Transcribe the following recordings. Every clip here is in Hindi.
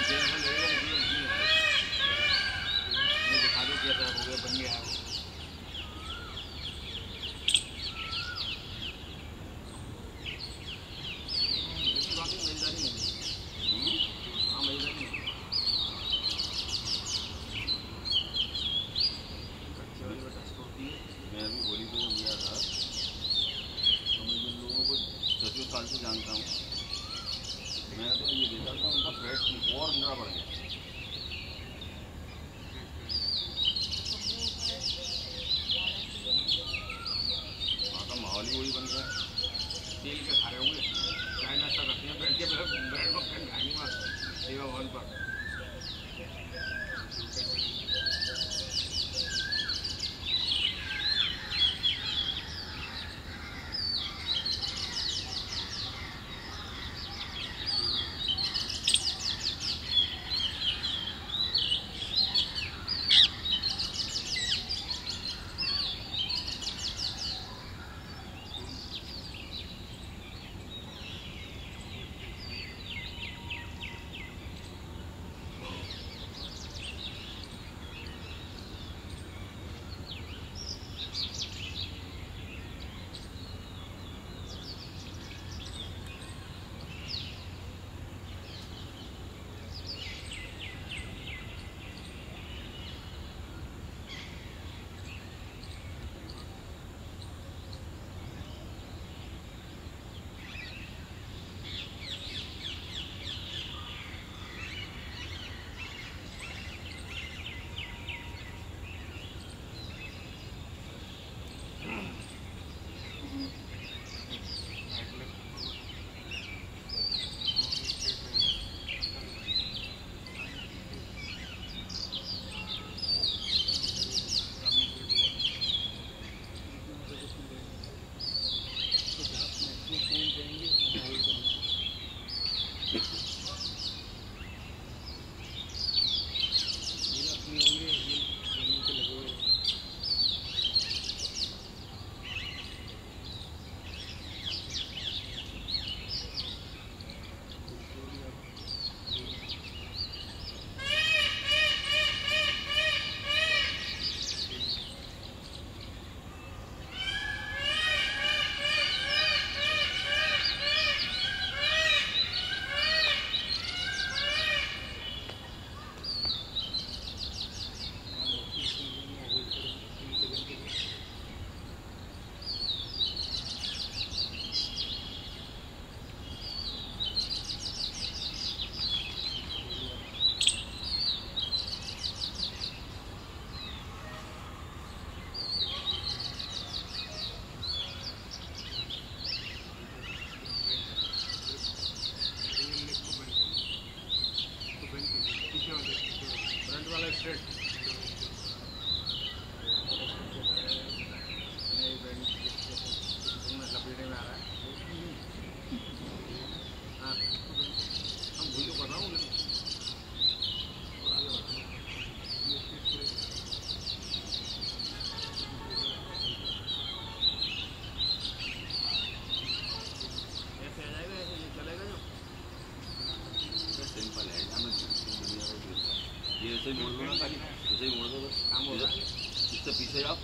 ऐसे ही मोड़ लो ना खाली, ऐसे ही मोड़ दो बस, काम होगा। इससे पीछे जाओ।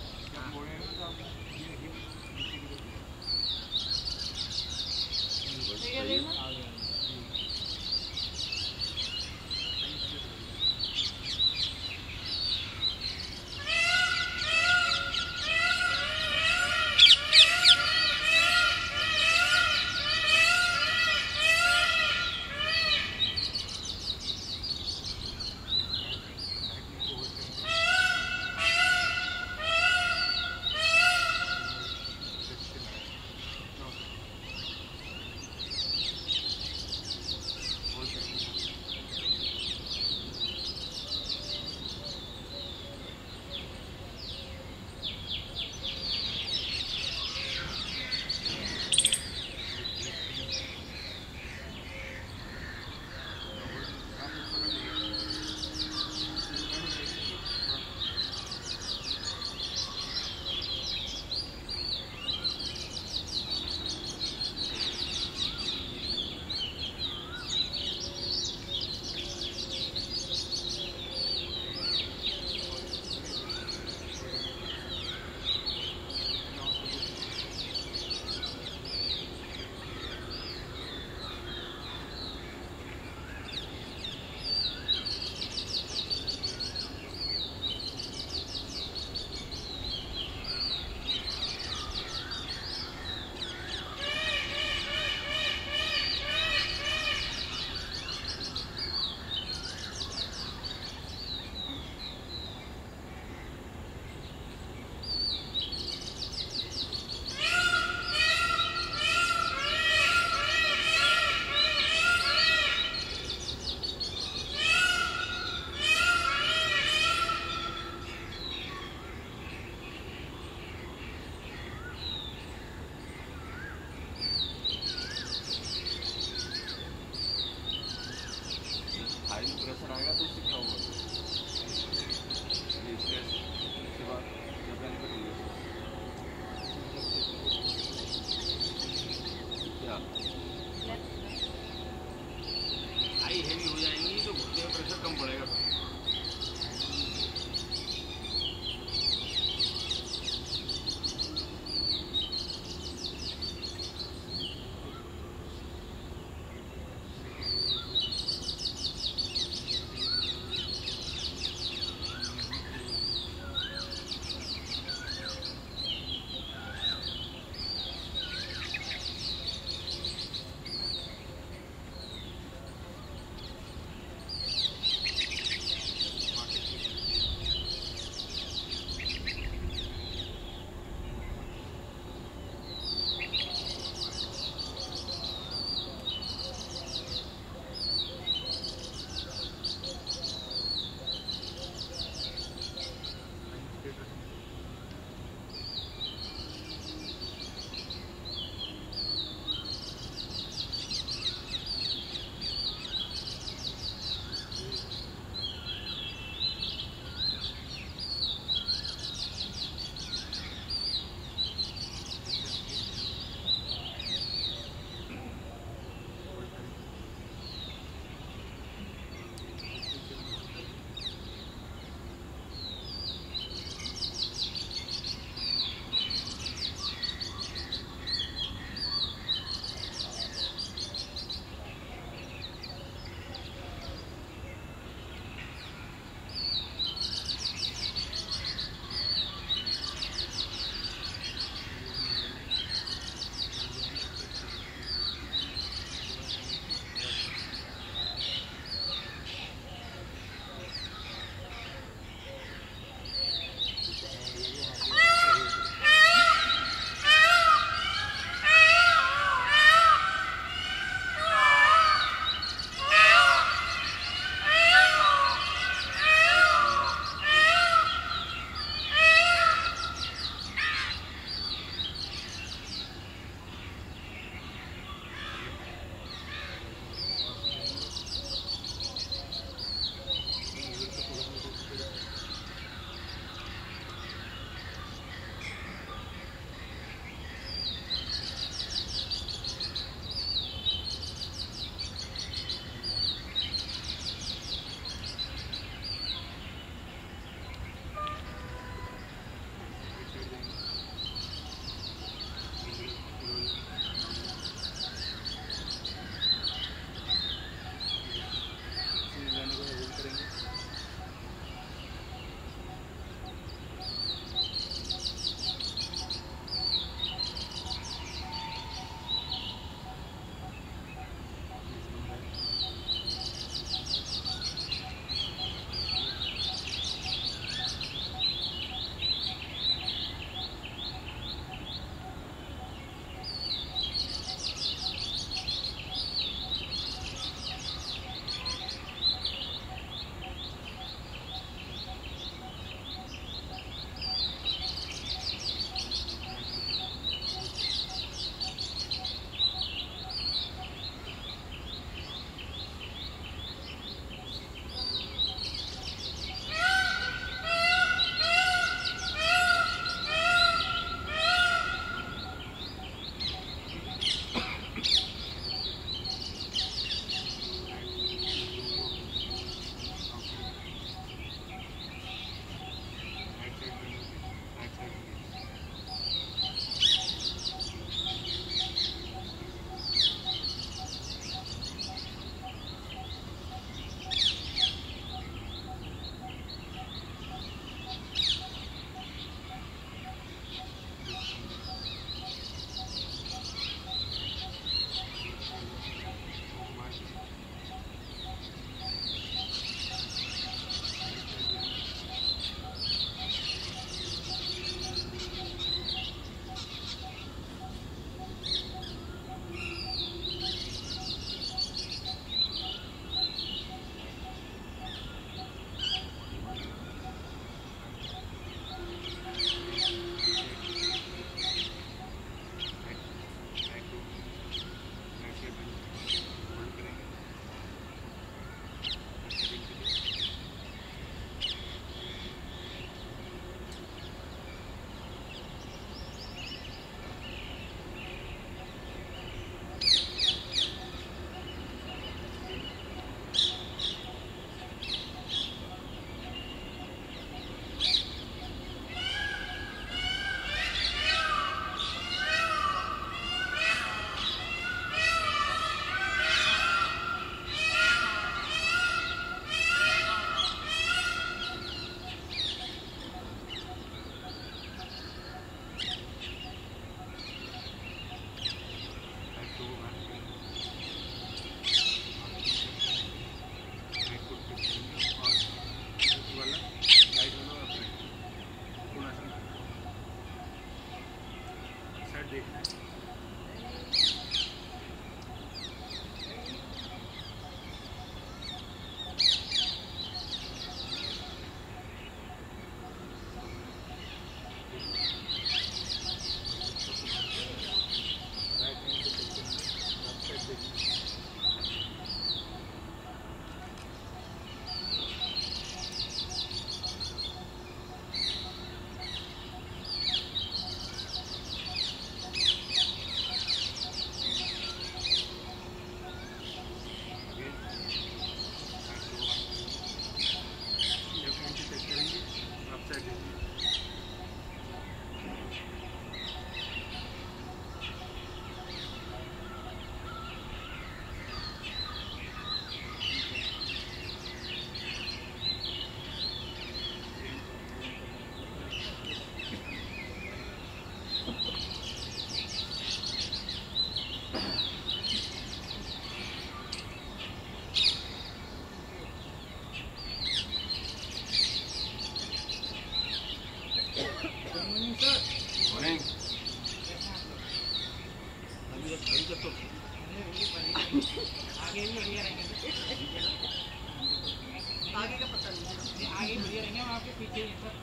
आगे का पता नहीं, आगे बढ़िया रहेंगे, हम आपके पीछे ही सर।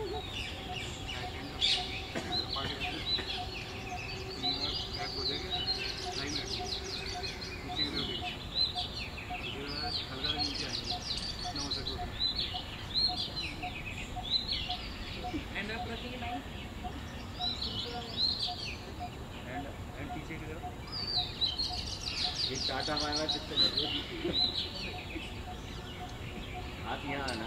एंड आप रखिए लाइन, एंड पीछे की तरफ एक टाटा मारेगा कितने आप यहाँ आना।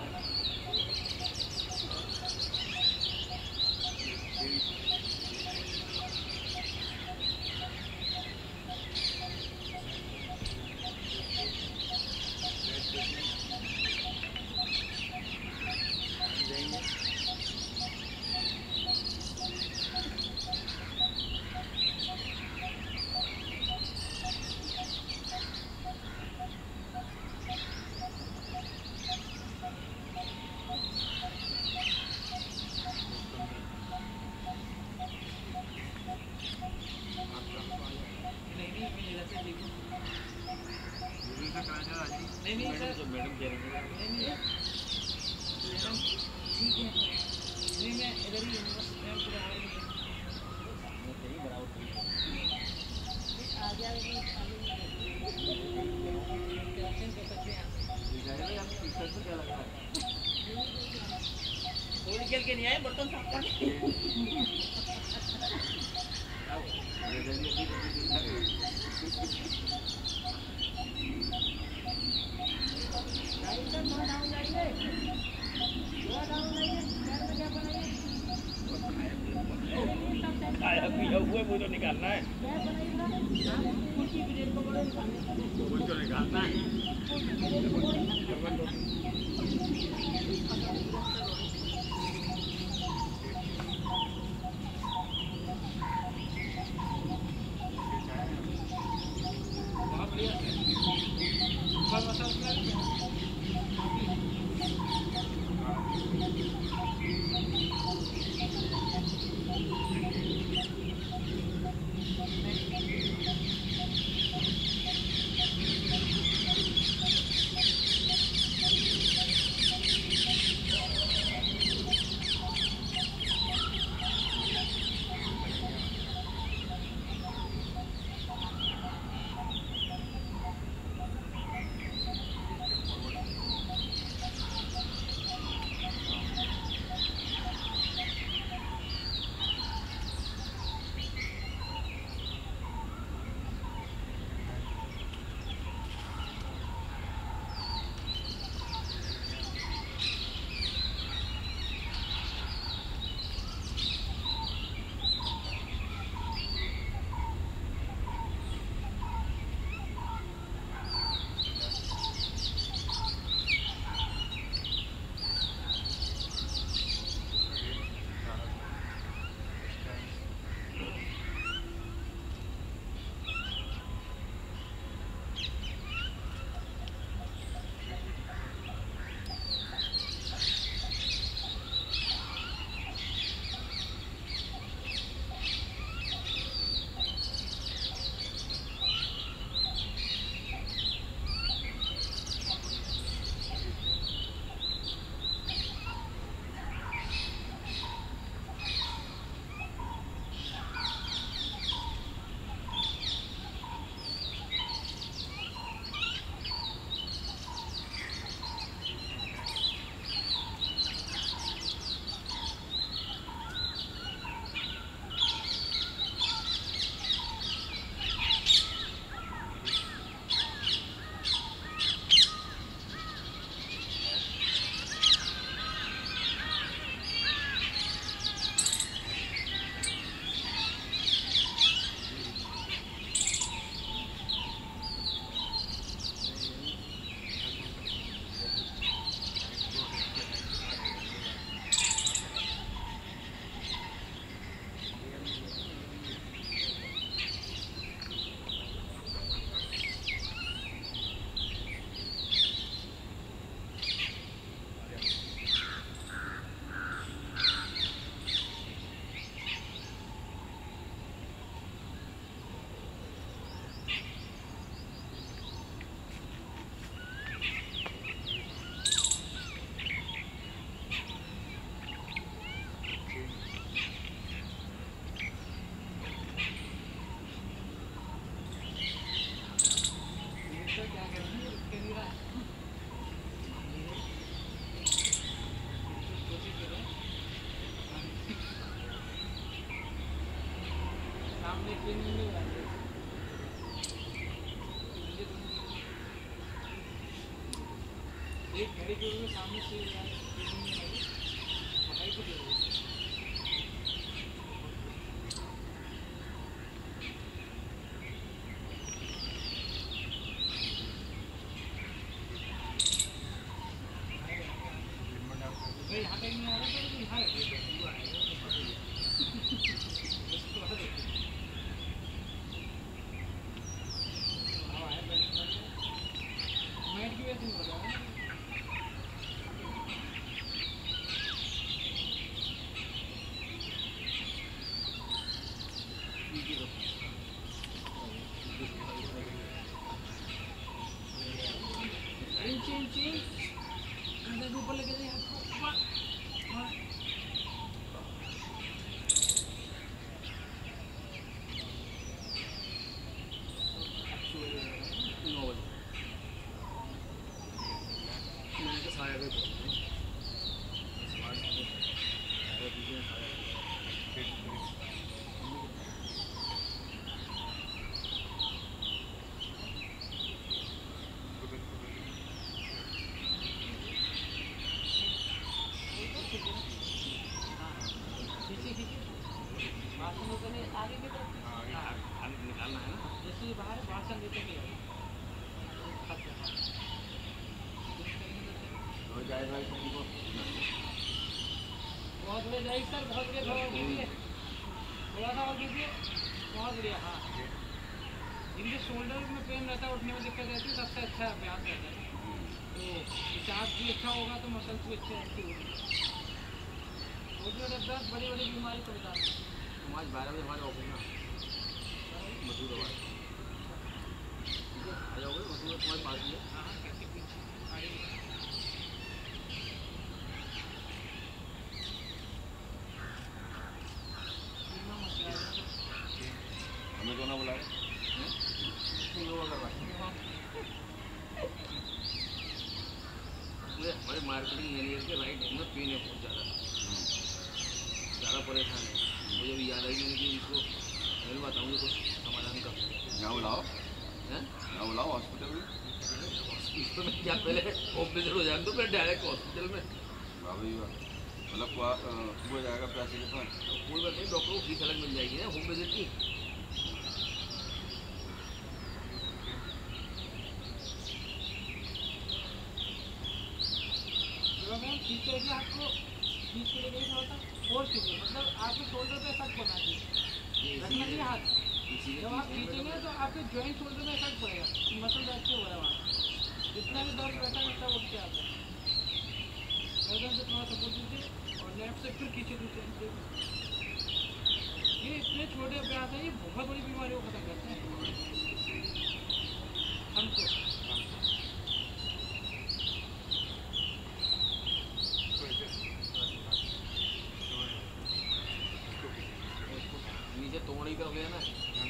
नहीं सर, जो मैडम कह रही है नहीं ठीक है, नहीं मैं इधर ही मैं पूरा आ रही हूँ, मैं सही बराबर आ जाएगी करेक्शन कर सकते हैं आप। आप पिक्चर से क्या लगा वो निकल के नहीं आए, बर्तन साफ करने वो तो निकालना है, वो तो निकालना है। सामने ट्रेनिंग में बनाते हैं एक घड़ी के लिए सामने से ट्रेनिंग में लगे पढ़ाई को जरूरत है यहाँ कहीं नहीं आ रहा तो यहाँ रखिए मैट की वजह से हो रहा है ऊपर लगे थे आगे की तरफ निकालना है ना जैसे बाहर भाषण देते भी है बहुत बढ़िया जाएगी सर बहुत बढ़िया थोड़ा कीजिए थोड़ा सा और कीजिए बहुत बढ़िया हाँ जिनके शोल्डर में पेन रहता है उठने में दिक्कत रहती है सबसे अच्छा अभ्यास रहता है तो चार्ज भी अच्छा होगा तो मसल्स भी अच्छे एक्टिव होंगे अभ्यास बड़ी बड़ी बीमारी को बता दें आज 12 बजे हमारे ऑफिस में मसूद आ जाओगे मसूद तुम्हारे पास ही है हाँ कैसे पीछे हमें क्यों ना बुलाए हमारे मार्केटिंग मैनेजर के राइट हैंड में पेन है बहुत ज़्यादा परेशान है मुझे भी याद आई कि इसको मैं बताऊँगी कुछ समाधान कर यहाँ बुलाओ हैं यहाँ बुलाओ हॉस्पिटल में हॉस्पिटल में क्या पहले ऑपरेशन हो जाएगा तो फिर डायरेक्ट हॉस्पिटल में भाभी मतलब सुबह जाएगा पैसे के पास कोई बात नहीं डॉक्टर को फीस अलग मिल जाएगी ना होम विजिट की फीस के लिए आपको फीस के लिए थोड़ा सा फोर्स कीजिए मतलब आपके शोल्डर पे इफेक्ट पड़ना चाहिए रखना चाहिए हाथ जब आप खींचेंगे तो आपके जॉइंट शोल्डर में इफेक्ट पड़ेगा मसल एक्टिव हो रहा है वहाँ जितना भी दर्द बैठा है सब उठ के आता है गर्दन से थोड़ा सपोर्ट दीजिए और लेफ्ट से फिर खींचे दूसरे ये इतने छोटे अभ्यास हैं ये बहुत बड़ी बीमारियों को खत्म करते हैं हमको नीचे तोड़ ही कर गया ना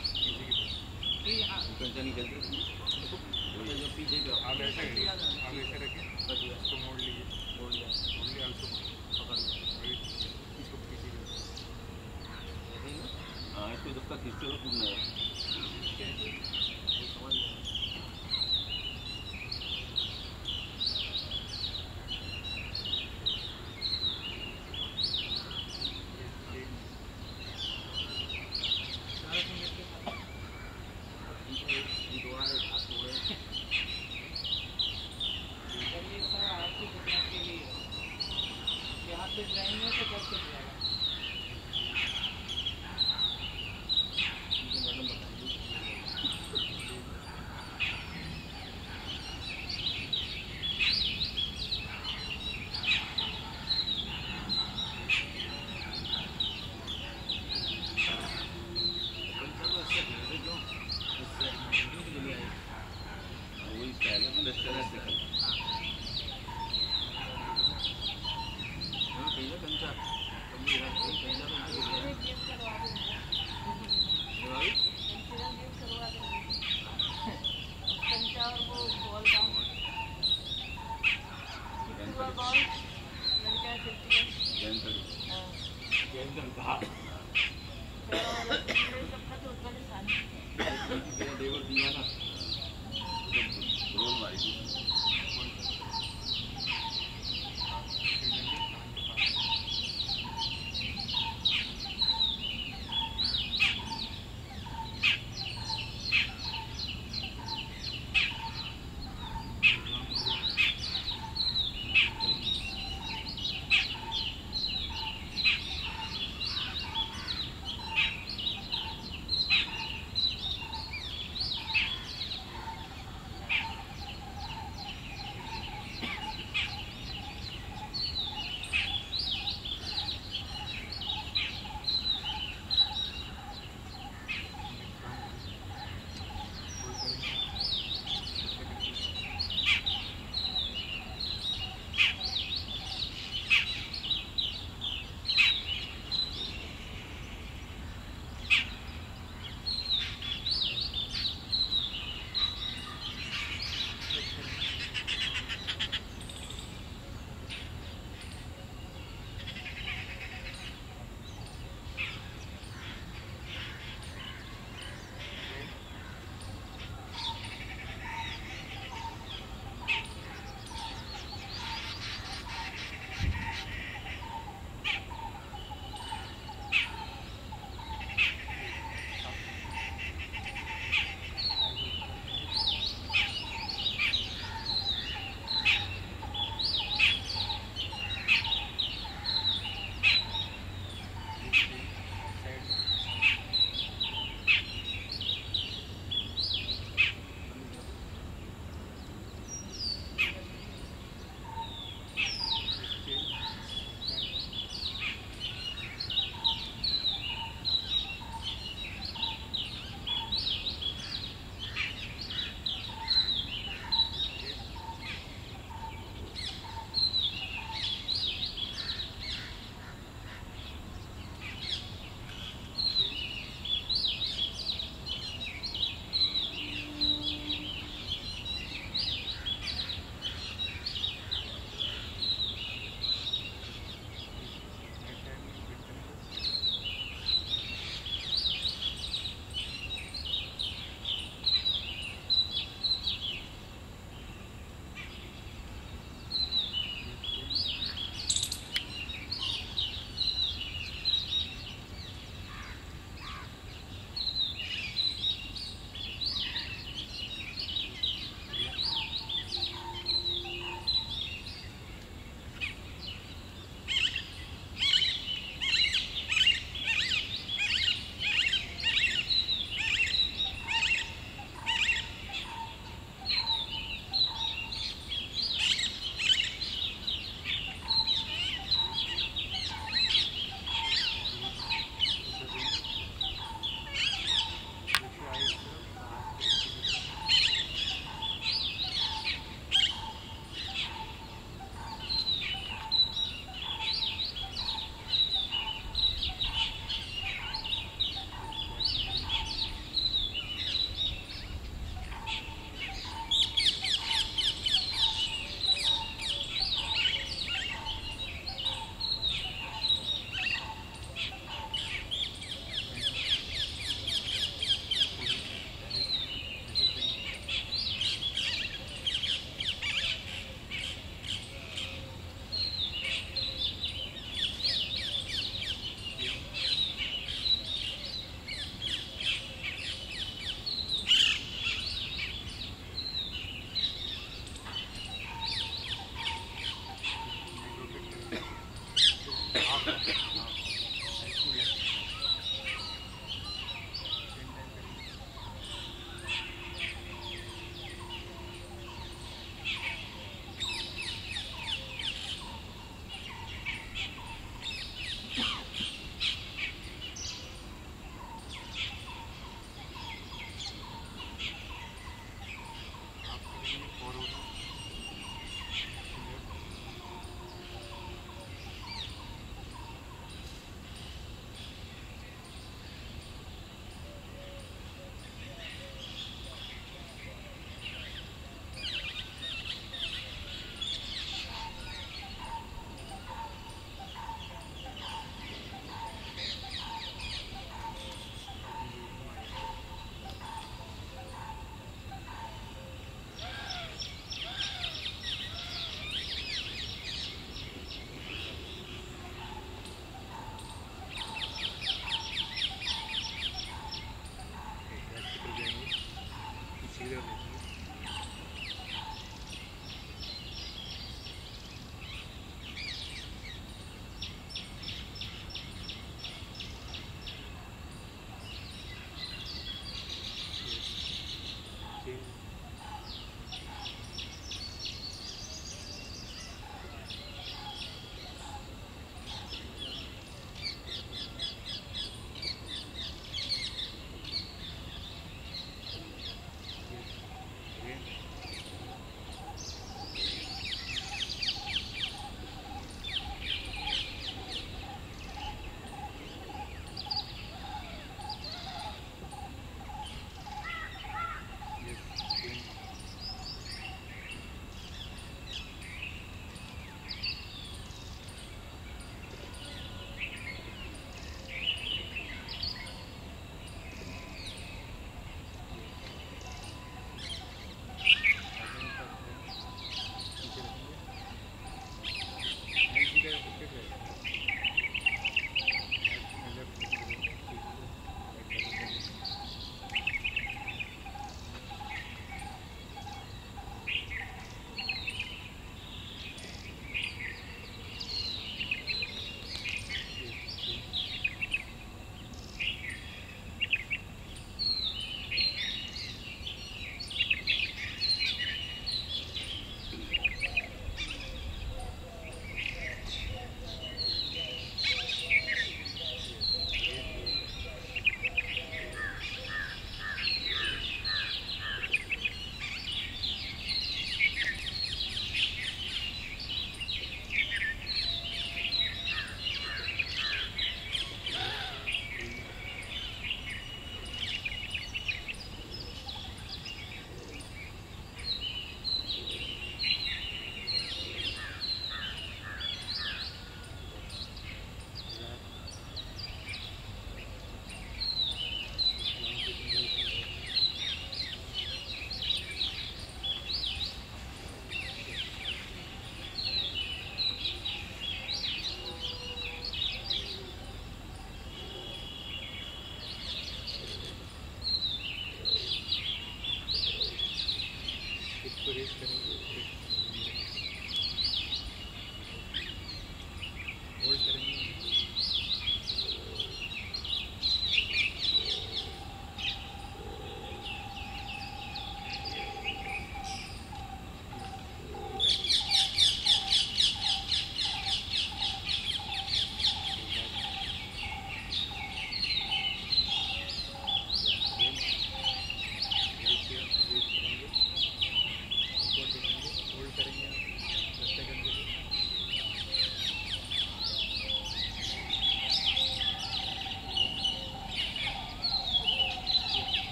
हाँ कंचा नहीं चलते जब पीछे आप ऐसे रखिए इसको मोड़ लीजिए मोड़ लिया पकड़ लिया इसको पीछे हाँ इसको जब तक खींचते हो टूटना है समझ लिया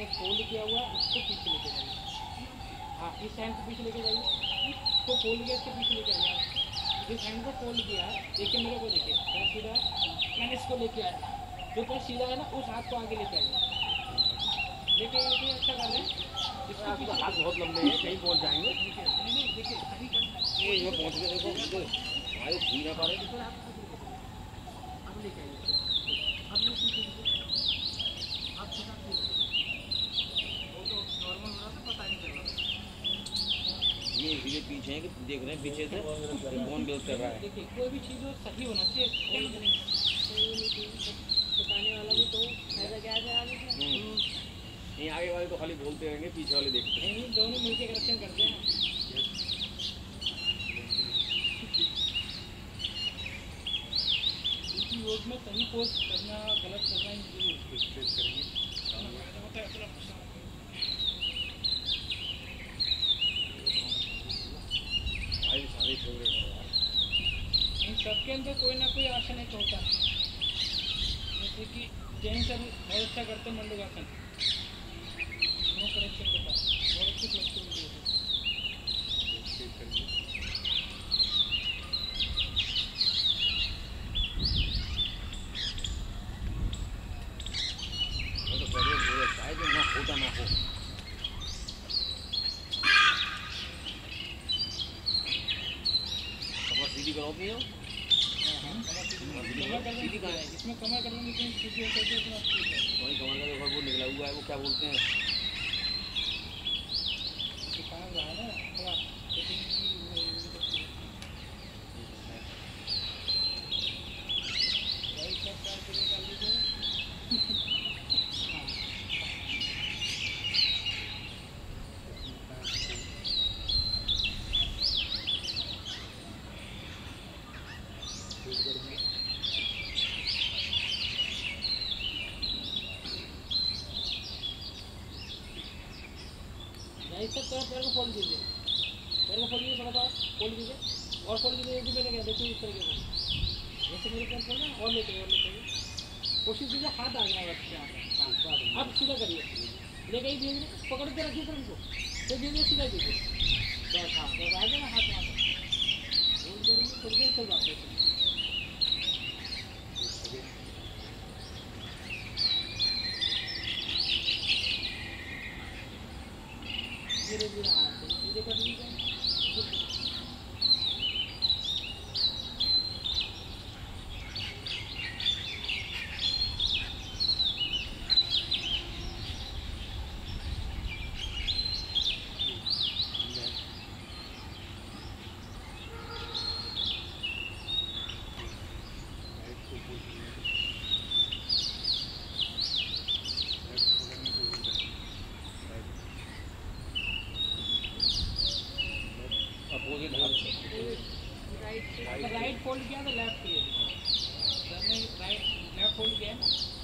फोल्ड किया हुआ है उसको पीछे लेके जाइए। हाँ, इस हैंड को पीछे लेके जाइए, तो फोल्ड किया इसको पीछे लेके आइए। जिस हैंड को फोल्ड किया है, देखिए मेरे को, देखिए पैर सीधा है, मैंने इसको लेके आया, जो पैर सीधा है ना उस हाथ को आगे लेके आइए, लेके अच्छा कर रहे हैं। इसको पीछे हाथ बहुत लंबे हैं, कहीं पहुंच जाएंगे। नहीं देखिए सही कर, ये पहुंच गए, देखो आगे छू ना पा रहे। अब लेके आइए, अब लोग पीछे आप सीधा वो तो नॉर्मल हो रहा था, पता नहीं चल रहा था। ये इसीलिए पीछे हैं कि देख रहे हैं पीछे से कौन गलत कर रहा है। देखिए कोई भी चीज़ हो सही होना चाहिए, बताने वाला भी तो ऐसा क्या है आगे से। नहीं, आगे वाले तो खाली बोलते रहेंगे, पीछे वाले देखते हैं। नहीं, दोनों मिलके करेक्शन करते हैं। योग में सही पोज करना, गलत करना नहीं करेंगे। इन सबके अंदर कोई ना कोई आसन एक होता है, जैसे कि जैन सर बहुत अच्छा करते हैं मंडूकासन, नो करेक्शन के साथ बहुत अच्छी फ्लेक्सिबिलिटी होती है। होता ना हो, कमर सीधी करो अपनी हो। सीधी कहाँ है? इसमें कमर करने में सीधी हो सकती है, वही कमर का देखो वो निकला हुआ है, वो क्या बोलते हैं, काम रहा है ना थोड़ा पैर को फोल्ड कीजिए, पैर को फोल्ड कीजिए, थोड़ा सा फोल्ड कीजिए और फोल्ड कीजिए। एक मेरे क्या देखिए इस तरीके से, जैसे मेरे पैर फोल्ड है और लेते कोशिश कीजिए हाथ आगे ना रखिए। आप सीधा करिए, लेके ही धीरे धीरे पकड़ के रखिए सर इनको, तो धीरे धीरे सीधा कीजिए बस। हाँ बस आगे ना हाथ वहाँ पर फोल्ड करेंगे, थोड़ी देर चल जाते हैं। धीरे धीरे हाँ धीरे कर लीजिए। राइट फोल्ड किया तो लेफ्ट किए, राइट लेफ्ट फोल्ड किया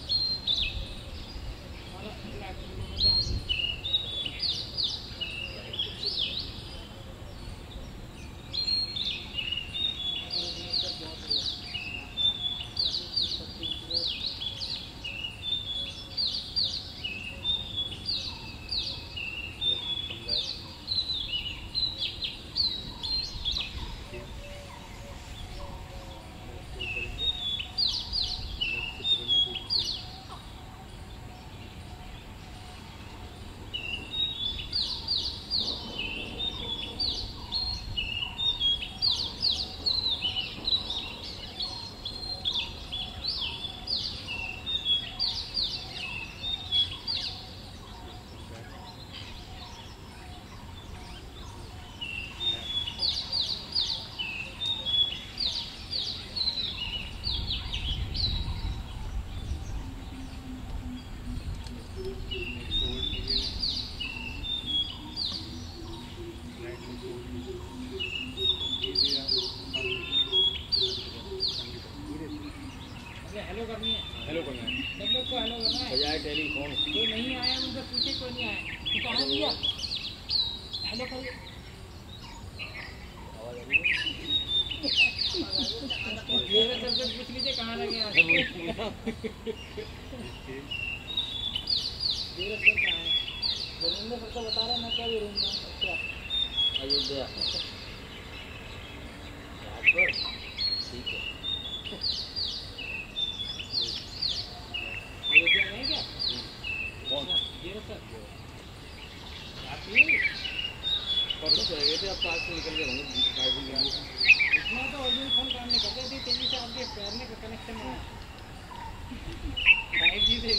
हेलो करनी है, हेलो करना है, सब लोग को हेलो करना है। बजाय टेलीफोन कोई नहीं आया उनसे पूछे, कोई नहीं आया तो कहाँ दिया हेलो करिए। मेरे सबसे पूछ लीजिए कहाँ लगे आप। मेरा सर कहाँ है? धर्मेंद्र सर को बता रहे हैं मैं क्या भी रूम में अच्छा अयोध्या राजपुर ठीक है अयोध्या में है क्या कौन ये सर आप ही परसों चले गए थे अब पास से निकल गए होंगे इतना तो ऑरिजिनल फोन काम नहीं करते थे तेजी से आपके पैरने का कनेक्शन में 5G से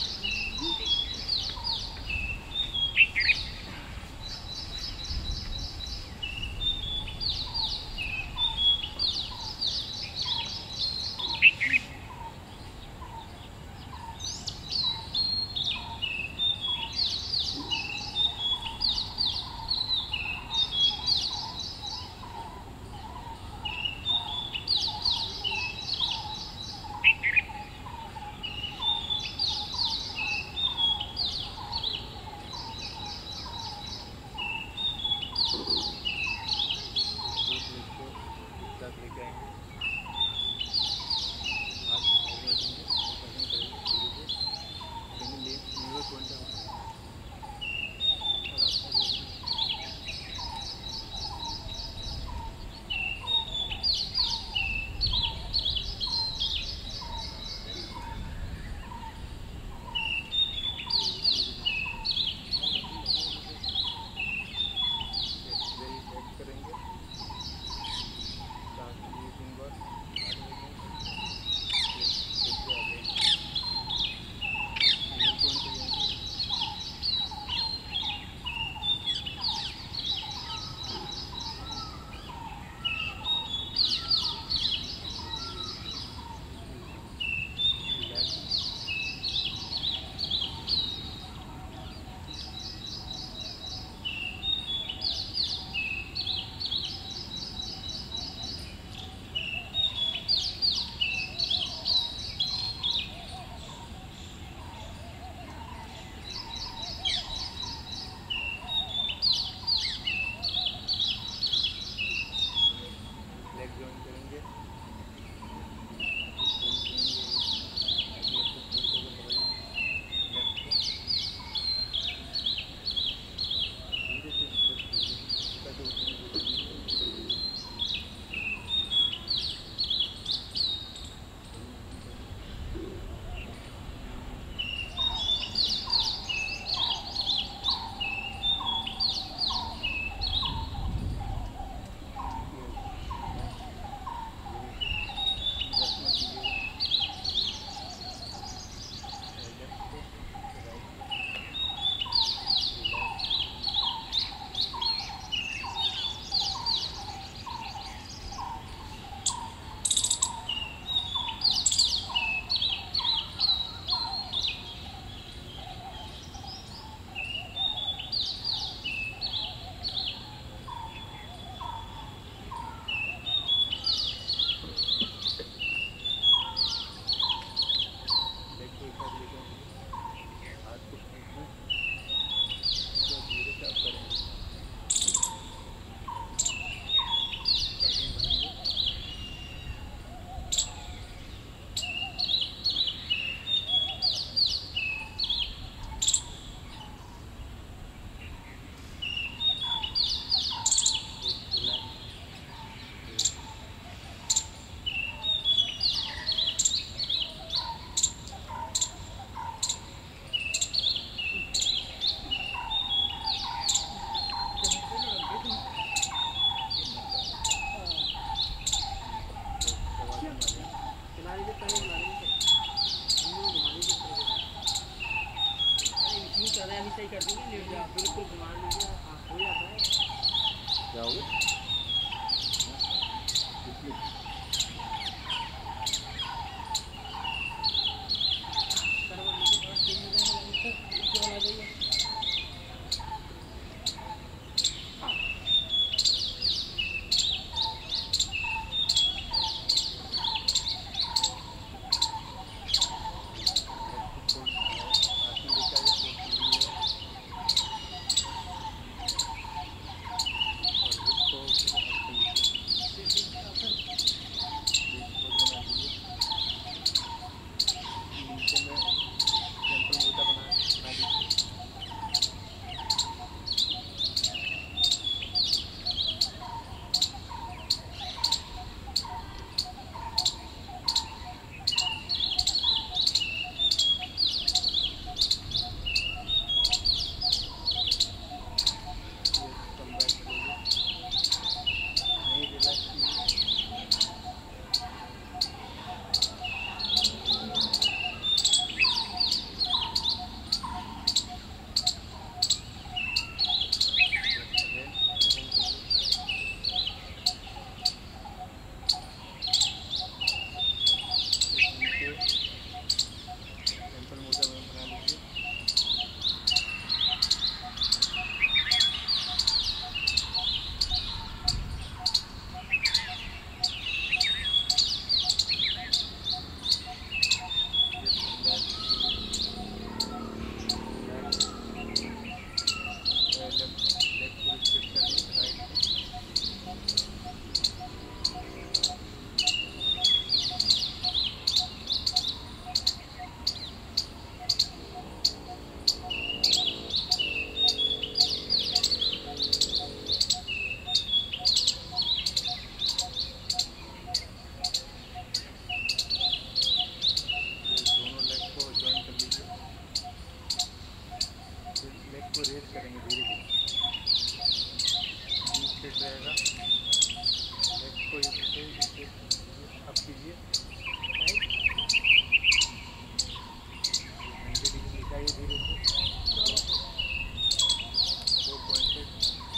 सही कर देंगे, लेट जाओ बिल्कुल घुमा लीजिए, हाँ हो जाता है। जाओगे सर्वर मुझे थोड़ा चेंज हो जाएगा, इससे आ जाइए। इसको रेज करेंगे धीरे धीरे, स्ट्रेट रहेगा। लेग को इससे अप कीजिए, 90 डिग्री निकालिए धीरे से, 4 पॉइंटेड।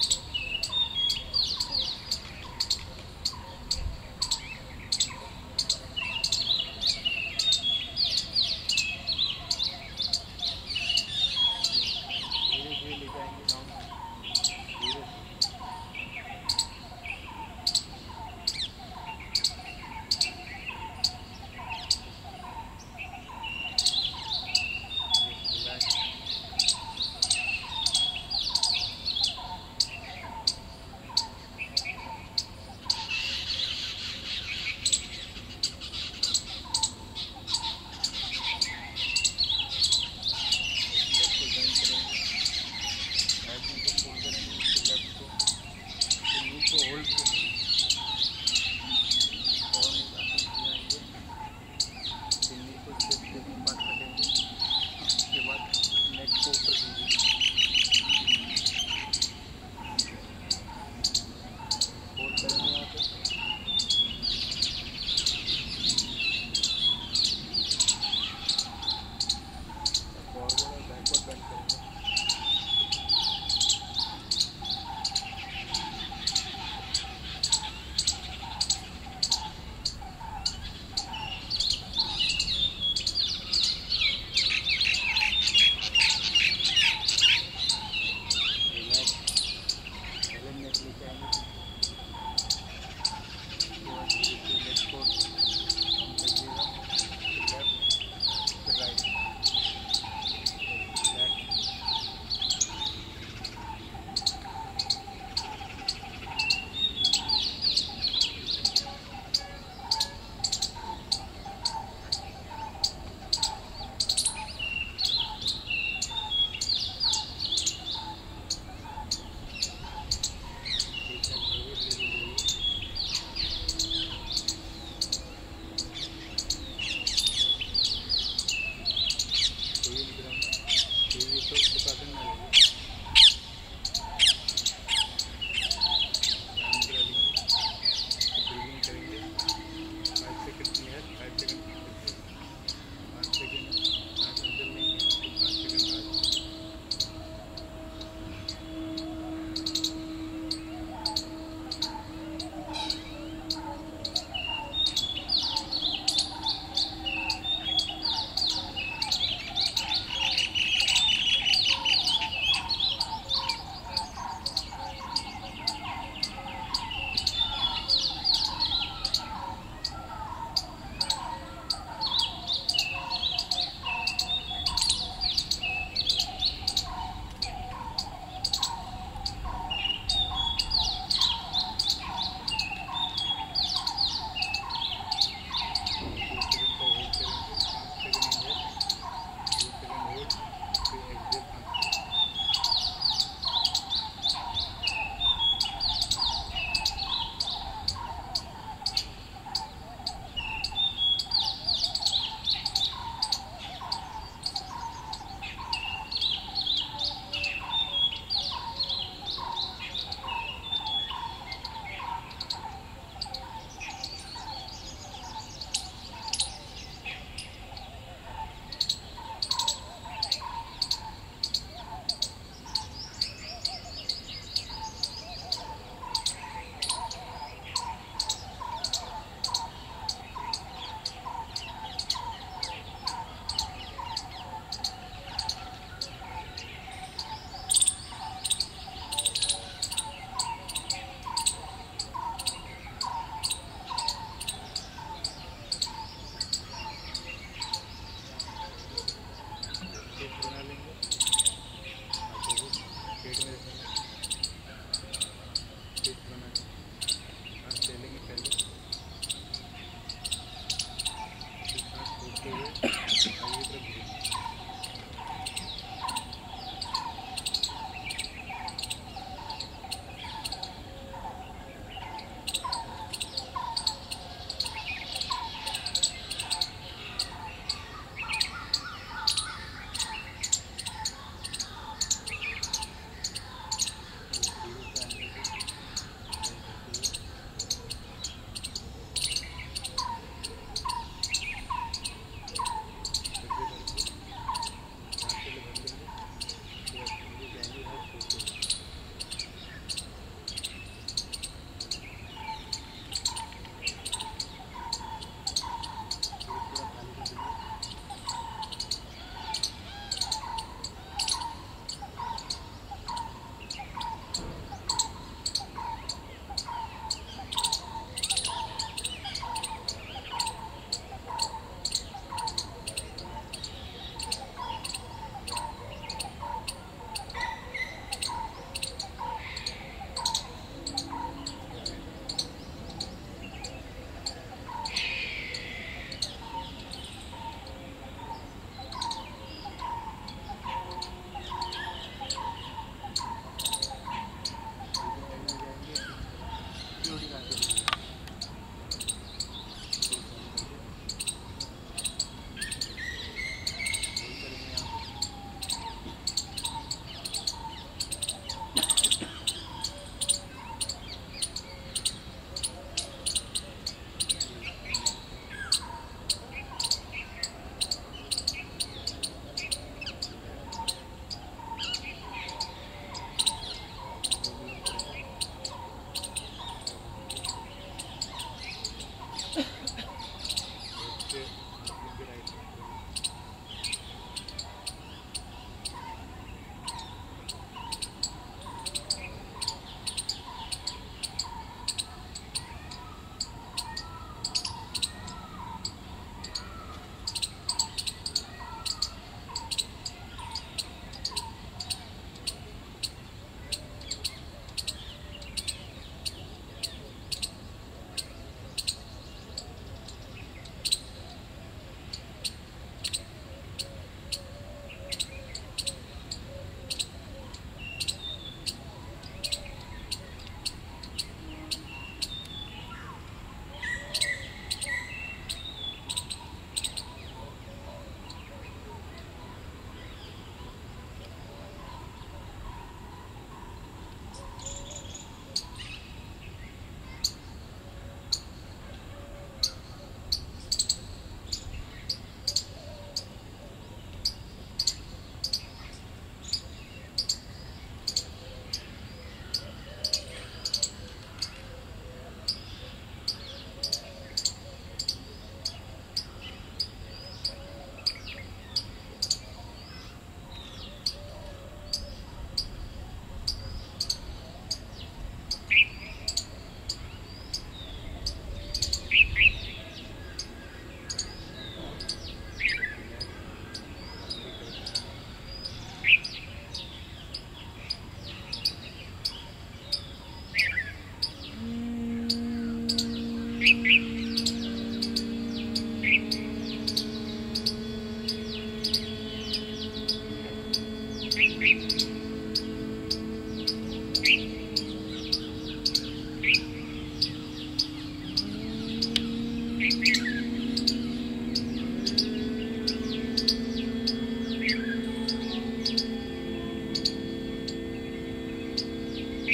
धीरे धीरे ले जाएंगे डाउन, धीरे से। रिलैक्स। लेग को जॉइन करेंगे, बैक को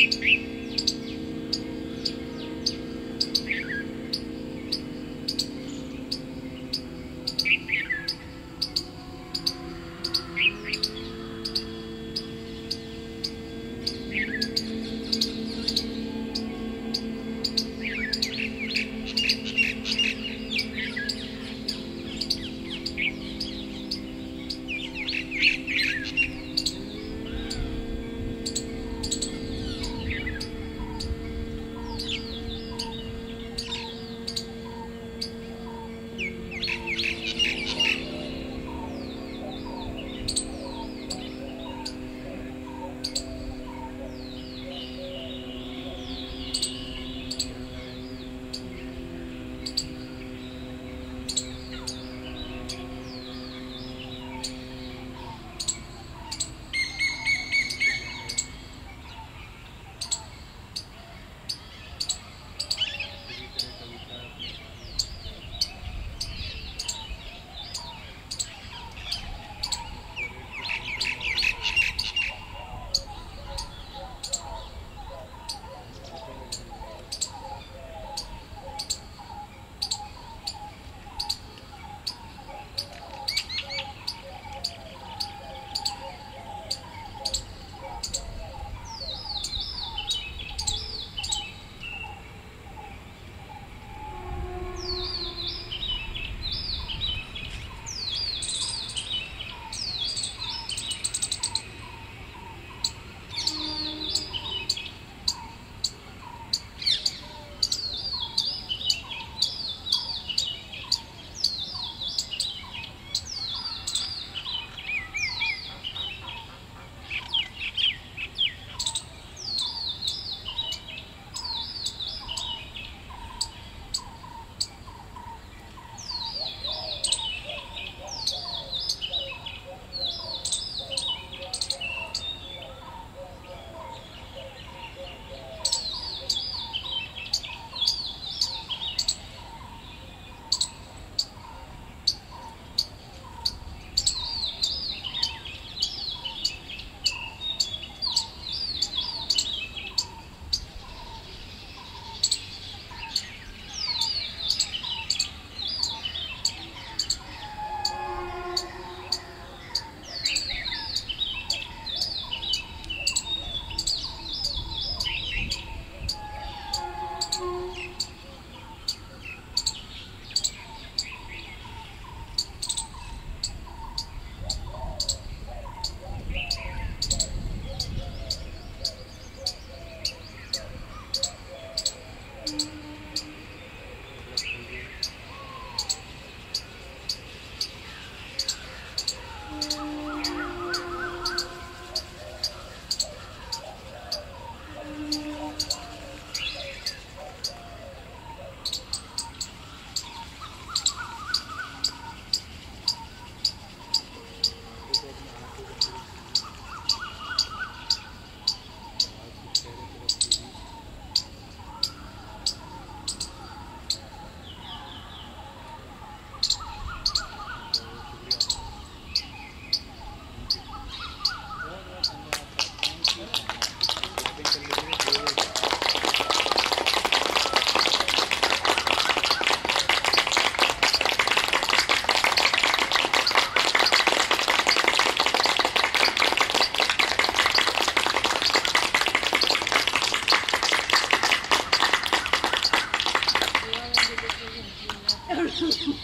Thank you.